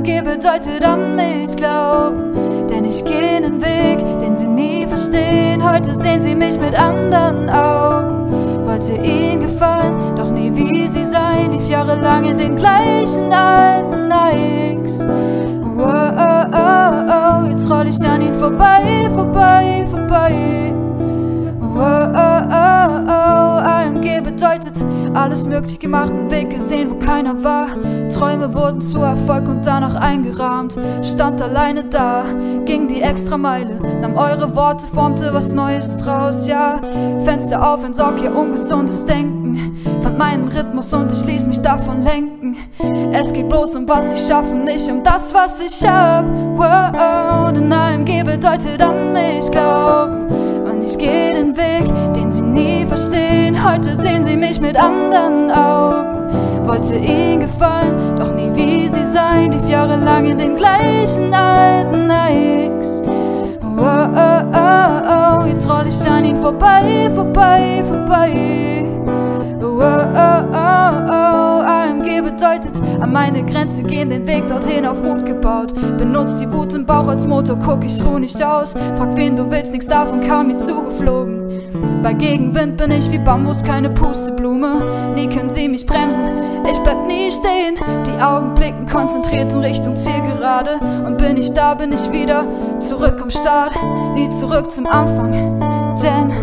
AMG bedeutet an mich glauben, denn ich geh einen Weg, den sie nie verstehen. Heute sehen sie mich mit anderen Augen. Wollte ihnen gefallen, doch nie wie sie sein. Lief jahrelang in den gleichen alten Nikes. Oh, oh, oh, oh, jetzt roll ich an ihnen vorbei, vorbei, vorbei. Oh, oh, oh, oh, AMG bedeutet alles möglich gemacht, einen Weg gesehen, wo keiner war. Träume wurden zu Erfolg und danach eingerahmt. Stand alleine da, ging die Extrameile, nahm eure Worte, formte was Neues draus, ja. Fenster auf, entsorg ihr ungesundes Denken. Fand meinen Rhythmus und ich ließ mich davon lenken. Es geht bloß um was ich schaffe, nicht um das, was ich hab. Wow, denn AMG bedeutet an mich glauben. Und ich geh den Weg, den sie nie verstehen. Heute sehen sie mich mit anderen Augen. Wollte ihnen gefallen, doch nie wie sie sein. Lief jahrelang in den gleichen alten Nikes. Oh, oh, oh, oh, jetzt roll ich an ihnen vorbei, vorbei, vorbei. Oh, oh, oh, oh, AMG bedeutet an meine Grenze gehen, den Weg dorthin auf Mut gebaut. Benutzt die Wut im Bauch als Motor, guck ich ruh nicht aus. Frag wen du willst, nix davon kam mir zugeflogen. Bei Gegenwind bin ich wie Bambus, keine Pusteblume. Nie können sie mich bremsen, ich bleib nie stehen. Die Augen blicken konzentriert in Richtung Zielgerade. Und bin ich da, bin ich wieder zurück am Start. Nie zurück zum Anfang, denn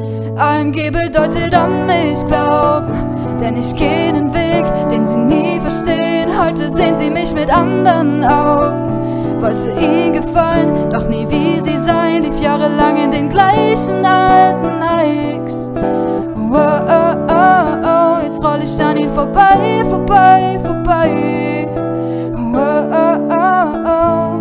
AMG bedeutet an mich glauben. Denn ich geh den Weg, den sie nie verstehen. Heute sehen sie mich mit anderen Augen. Wollte ihnen gefallen, doch nie wie sie sein. Lief jahrelang in den gleichen alten Nikes. Oh, oh, oh, oh, jetzt roll ich an ihnen vorbei, vorbei, vorbei. Oh, oh, oh, oh.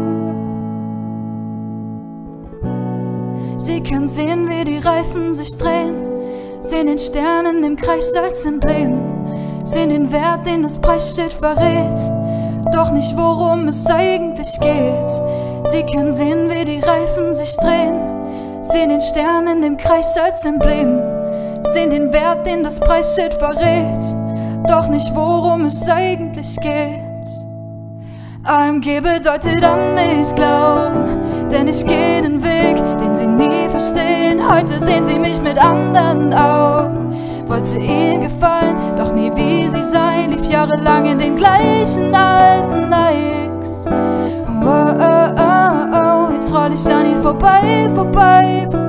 Sie können sehen, wie die Reifen sich drehen, sehen den Stern in dem Kreis als Emblem, sehen den Wert, den das Preisschild verrät, doch nicht worum es eigentlich geht. Sie können sehen, wie die Reifen sich drehen, sehen den Stern in dem Kreis als Emblem, sehen den Wert, den das Preisschild verrät, doch nicht worum es eigentlich geht. AMG bedeutet an mich glauben, denn ich geh den Weg, den sie nie verstehen. Heute sehen sie mich mit anderen Augen. Wollte ihnen gefallen, doch nie wie sie sein. Lief jahrelang in den gleichen alten Nikes. Oh, oh, oh, oh, jetzt roll ich an ihnen vorbei, vorbei, vorbei.